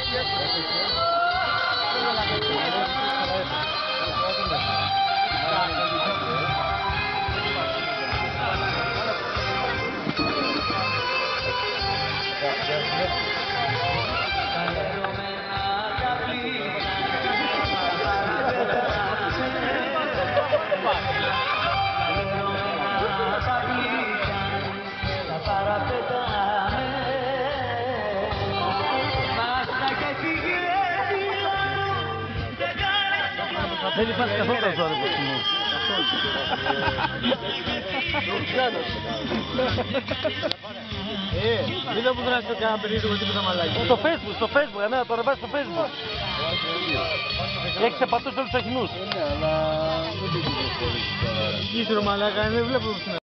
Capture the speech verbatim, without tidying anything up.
Δεν υπάρχει καθόλου το ζόρι που θυμώ. Ε, δεν μου δράσει κανένα περίεργο τίποτα μαλάκι. Στο Facebook, στο Facebook, εμένα το ρεβάζει στο Facebook. Έχεις επατώσει όλους τους Αχινούς. Ναι, αλλά δεν την κυκλοφορείς τώρα. Ήσυρο μαλάκα, δεν βλέπω